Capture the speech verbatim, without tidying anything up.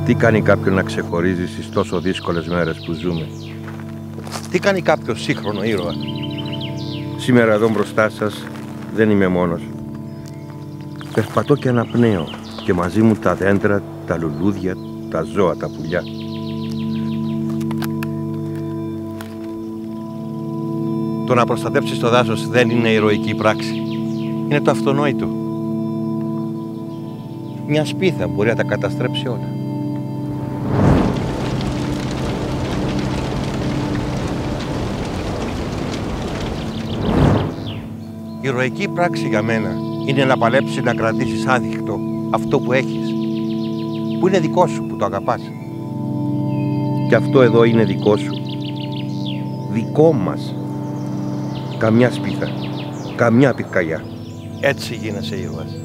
Τι κάνει κάποιον να ξεχωρίζει στις τόσο δύσκολες μέρες που ζούμε? Τι κάνει κάποιο σύγχρονο ήρωα? Σήμερα εδώ μπροστά σας δεν είμαι μόνος. Περπατώ και αναπνέω και μαζί μου τα δέντρα, τα λουλούδια, τα ζώα, τα πουλιά. Το να προστατέψεις το δάσος δεν είναι ηρωική πράξη. Είναι το αυτονόητο. Μια σπίθα μπορεί να τα καταστρέψει όλα. Η ηρωική πράξη για μένα είναι να παλέψεις να κρατήσεις άδεικτο αυτό που έχεις, που είναι δικό σου, που το αγαπάς. Και αυτό εδώ είναι δικό σου, δικό μας. Καμιά σπίθα, καμιά πυρκαγιά. Έτσι γίνεσαι ήρωας.